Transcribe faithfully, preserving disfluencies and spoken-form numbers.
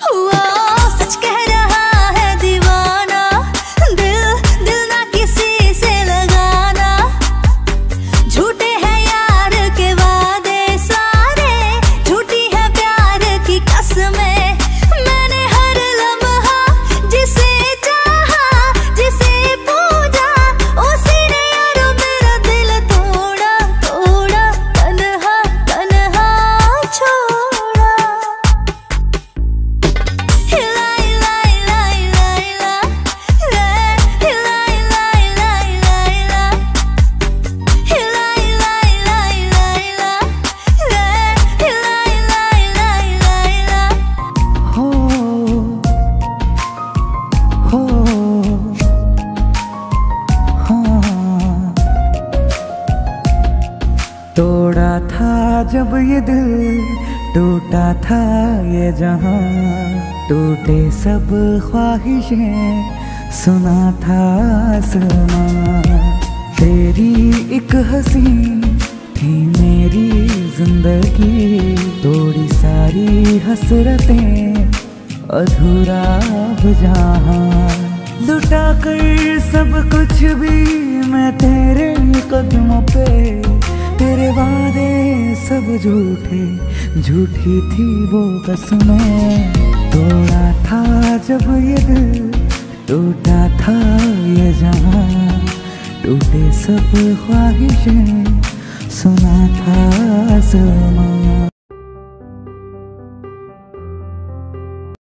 हुआ सच कह रहा है दीवाना, दिल दिल ना किसी से लगाना। झूठे हैं यार के वादे सारे, झूठी है प्यार की कसमें। मैंने हर लम्हा जिसे चाहा, जिसे पूजा, उसी ने यार मेरा दिल तोड़ा तोड़ा, तन्हा तन्हा छोड़ा। हिला हिला हिला हिला हिला, हिला हिला हिला हिला हिला, हिला हिला हिला हिला हिला, हिला हिला हिला हिला हिला। हो हो हाँ, तोड़ा था जब ये दिल, टूटा था ये जहां। टूटे सब ख्वाहिशें, सुना था आसमां। तेरी एक हंसी थी मेरी जिंदगी, तोड़ी सारी हसरतें, अधूरा अब जहां। लुटा कर सब कुछ भी मैं तेरे कदमों पे, तेरे वादे सब झूठे, झूठी थी वो कसमें। तोड़ा था जब ये दिल, टूटा था ये जहां। टूटे सब ख्वाहिशें, सुना था आसमां।